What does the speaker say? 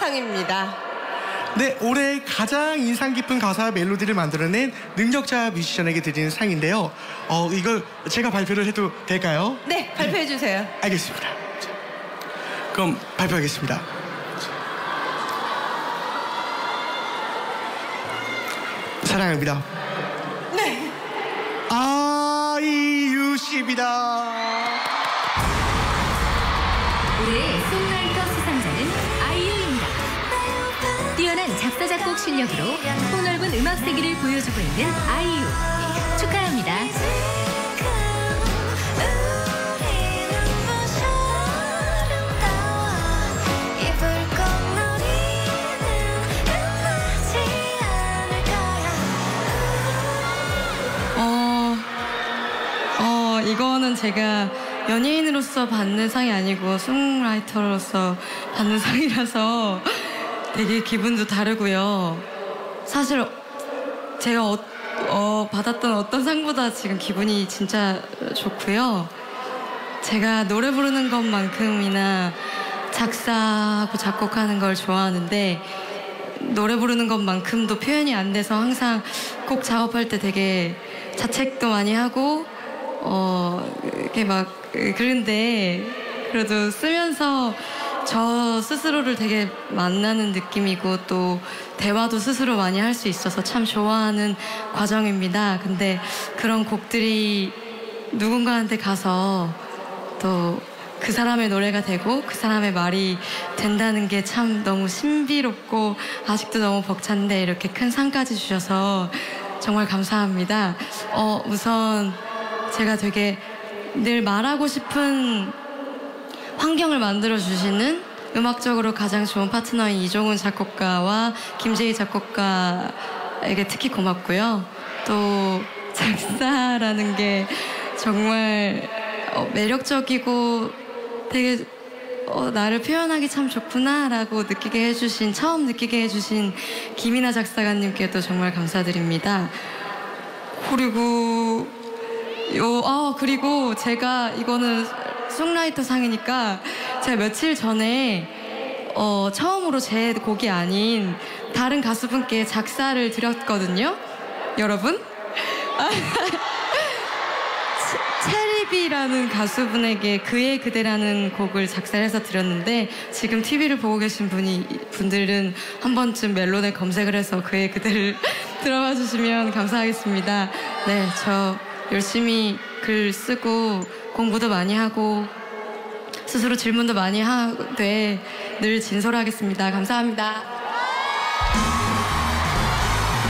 상입니다. 네, 올해 가장 인상 깊은 가사와 멜로디를 만들어낸 능력자 뮤지션에게 드리는 상인데요. 이걸 제가 발표를 해도 될까요? 네, 발표해 주세요. 알겠습니다. 자, 그럼 발표하겠습니다. 사랑합니다. 네. 아이유 씨입니다. 올해의 송라이터 수상자는 아이유입니다. 뛰어난 작사 작곡 실력으로 폭넓은 음악 세계를 보여주고 있는 아이유 축하합니다. 이거는 제가 연예인으로서 받는 상이 아니고 송라이터로서 받는 상이라서 되게 기분도 다르고요. 사실 제가 받았던 어떤 상보다 지금 기분이 진짜 좋고요. 제가 노래 부르는 것만큼이나 작사하고 작곡하는 걸 좋아하는데 노래 부르는 것만큼도 표현이 안 돼서 항상 곡 작업할 때 되게 자책도 많이 하고 이렇게 막 그런데 그래도 쓰면서 저 스스로를 되게 만나는 느낌이고 또 대화도 스스로 많이 할 수 있어서 참 좋아하는 과정입니다. 근데 그런 곡들이 누군가한테 가서 또 그 사람의 노래가 되고 그 사람의 말이 된다는 게 참 너무 신비롭고 아직도 너무 벅찬데 이렇게 큰 상까지 주셔서 정말 감사합니다. 우선 제가 되게 늘 말하고 싶은 환경을 만들어주시는 음악적으로 가장 좋은 파트너인 이종훈 작곡가와 김재희 작곡가에게 특히 고맙고요. 또 작사라는 게 정말 매력적이고 되게 나를 표현하기 참 좋구나라고 처음 느끼게 해주신 김이나 작사가님께도 정말 감사드립니다. 그리고 제가 이거는 송라이터 상이니까 제가 며칠 전에 처음으로 제 곡이 아닌 다른 가수분께 작사를 드렸거든요. 여러분? 체리비라는 가수분에게 그의 그대라는 곡을 작사해서 드렸는데 지금 TV를 보고 계신 분들은 한 번쯤 멜론에 검색을 해서 그의 그대를 들어봐 주시면 감사하겠습니다. 네, 저 열심히 글 쓰고 공부도 많이 하고 스스로 질문도 많이 하되 늘 진솔하겠습니다. 감사합니다.